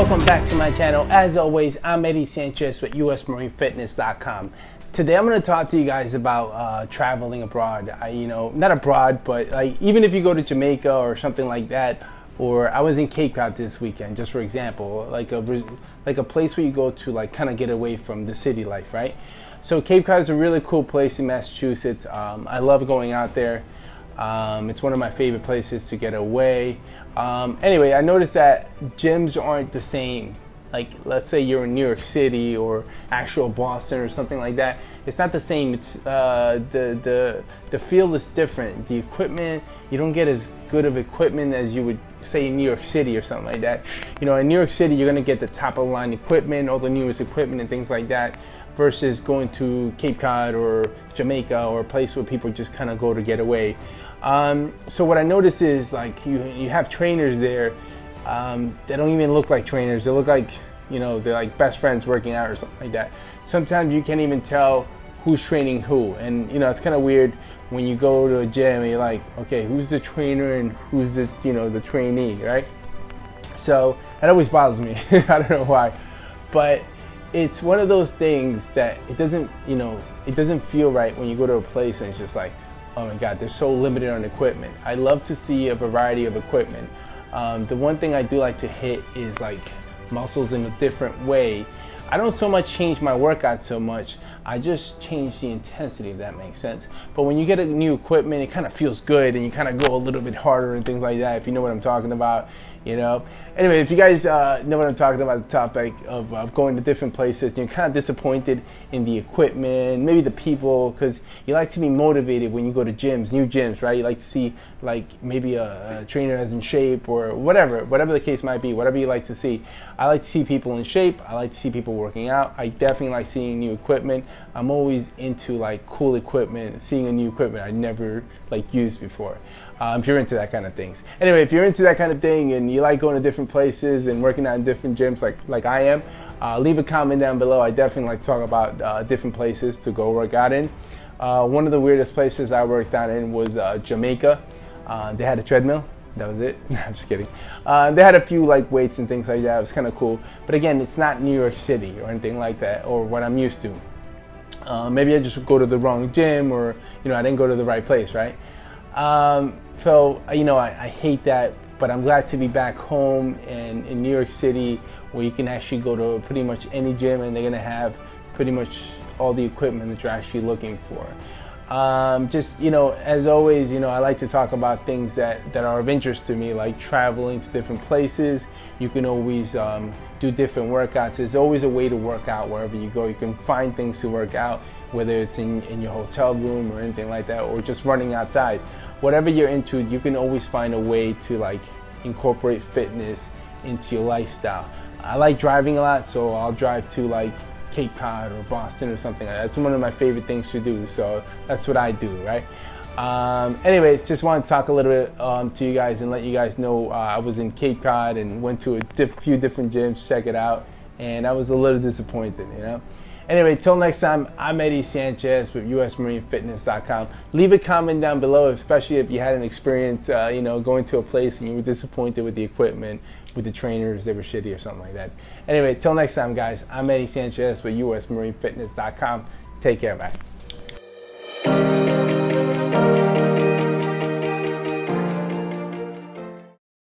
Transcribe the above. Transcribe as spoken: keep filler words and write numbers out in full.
welcome back to my channel. As always, I'm Eddie Sanchez with U S Marine Fitness dot com. Today I'm going to talk to you guys about uh, traveling abroad. I, you know, not abroad, but like even if you go to Jamaica or something like that, or I was in Cape Cod this weekend, just for example, like a like a place where you go to like kind of get away from the city life, right? So Cape Cod is a really cool place in Massachusetts. Um, I love going out there. Um, it's one of my favorite places to get away. Um, anyway, I noticed that gyms aren't the same. Like, let's say you're in New York City or actual Boston or something like that. It's not the same. It's uh, the the the field is different. The equipment, you don't get as good of equipment as you would say in New York City or something like that. You know, in New York City, you're gonna get the top of the line equipment, all the newest equipment and things like that, versus going to Cape Cod or Jamaica or a place where people just kind of go to get away. Um, so what I notice is like you you have trainers there. Um, they don't even look like trainers. They look like, you know, they're like best friends working out or something like that. Sometimes you can't even tell who's training who. And, you know, it's kind of weird when you go to a gym and you're like, okay, who's the trainer and who's the, you know, the trainee, right? So that always bothers me. I don't know why. But it's one of those things that it doesn't, you know, it doesn't feel right when you go to a place and it's just like, oh my God, they're so limited on equipment. I love to see a variety of equipment. Um, the one thing I do like to hit is like muscles in a different way. I don't so much change my workout so much, I just change the intensity, if that makes sense. But when you get a new equipment, it kind of feels good and you kind of go a little bit harder and things like that, if you know what I'm talking about, you know. Anyway, if you guys uh, know what I'm talking about, the topic of uh, going to different places, you're kind of disappointed in the equipment, maybe the people, because you like to be motivated when you go to gyms, new gyms, right? You like to see like maybe a, a trainer that's in shape or whatever, whatever the case might be, whatever you like to see. I like to see people in shape. I like to see people working out. I definitely like seeing new equipment. I'm always into like cool equipment, seeing a new equipment I never like used before. Um, if you're into that kind of things. Anyway, if you're into that kind of thing and you like going to different places and working out in different gyms like, like I am, uh, leave a comment down below. I definitely like to talk about uh, different places to go work out in. Uh, one of the weirdest places I worked out in was uh, Jamaica. Uh, they had a treadmill. That was it. I'm just kidding. Uh, they had a few like weights and things like that. It was kind of cool. But again, it's not New York City or anything like that or what I'm used to. Uh, maybe I just go to the wrong gym or, you know, I didn't go to the right place, right? Um, so, you know, I, I hate that, but I'm glad to be back home and in New York City where you can actually go to pretty much any gym and they're going to have pretty much all the equipment that you're actually looking for. Um, just, you know, as always, you know, I like to talk about things that, that are of interest to me, like traveling to different places. You can always um, do different workouts. There's always a way to work out wherever you go. You can find things to work out, whether it's in, in your hotel room or anything like that, or just running outside. Whatever you're into, you can always find a way to like incorporate fitness into your lifestyle. I like driving a lot, so I'll drive to like Cape Cod or Boston or something like that. That's one of my favorite things to do, so that's what I do, right? Um, anyway, just want to talk a little bit um, to you guys and let you guys know uh, I was in Cape Cod and went to a diff few different gyms, check it out, and I was a little disappointed, you know? Anyway, till next time, I'm Eddie Sanchez with U S Marine Fitness dot com. Leave a comment down below, especially if you had an experience, uh, you know, going to a place and you were disappointed with the equipment, with the trainers, they were shitty or something like that. Anyway, till next time, guys, I'm Eddie Sanchez with U S Marine Fitness dot com. Take care, bye.